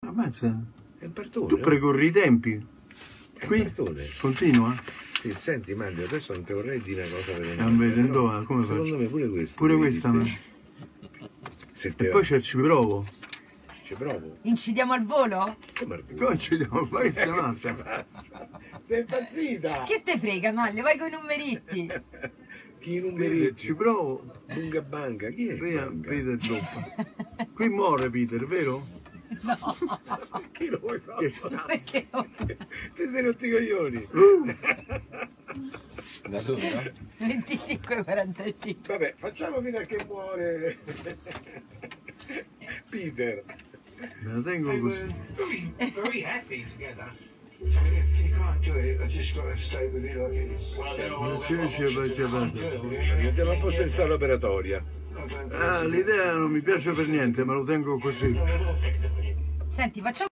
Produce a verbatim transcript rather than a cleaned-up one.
Ammazza. È un partone. Tu precorri i tempi. È Qui un partone. continua. Sì, senti Manlio, adesso non ti vorrei dire una cosa per Non vedo dove, come secondo faccio? me pure questo. Pure devi questa. dirti. Ma... Se E te poi va. ci provo. Ci provo. Incidiamo al volo? Come al volo? Come ci diamo? Ma che sei Sei mazza? pazza. Sei impazzita. Che te frega, Maglio? Vai con i numeritti. Chi i Peter, numeri? ci provo. Bunga Banga, chi è? Via, Banga? Peter dopo. Qui muore Peter, vero? No. Chi lo vuoi fare? Perché no? Che sei rotti i coglioni? Uh, Da solo, no? venticinque quarantacinque. Vabbè, facciamo fino a che muore Peter. me la tengo così. very, very happy together. So if you can't do it, I just got to stay with you like it's. Non ci riesce a faccia Mettiamo a posto in sala operatoria. Ah, l'idea non mi piace per niente, me lo tengo così. Senti, facciamo